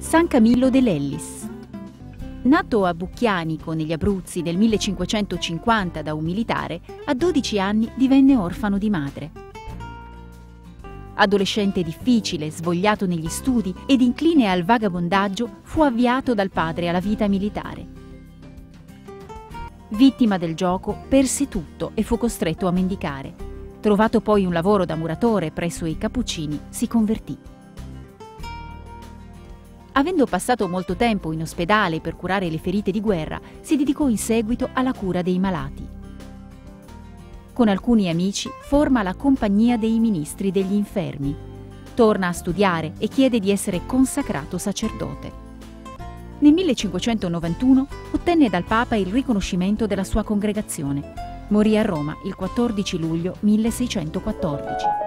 San Camillo de Lellis. Nato a Bucchianico, negli Abruzzi, nel 1550 da un militare, a 12 anni divenne orfano di madre. Adolescente difficile, svogliato negli studi ed incline al vagabondaggio, fu avviato dal padre alla vita militare. Vittima del gioco, perse tutto e fu costretto a mendicare. Trovato poi un lavoro da muratore presso i Cappuccini, si convertì. Avendo passato molto tempo in ospedale per curare le ferite di guerra, si dedicò in seguito alla cura dei malati. Con alcuni amici forma la Compagnia dei Ministri degli Infermi. Torna a studiare e chiede di essere consacrato sacerdote. Nel 1591 ottenne dal Papa il riconoscimento della sua congregazione. Morì a Roma il 14 luglio 1614.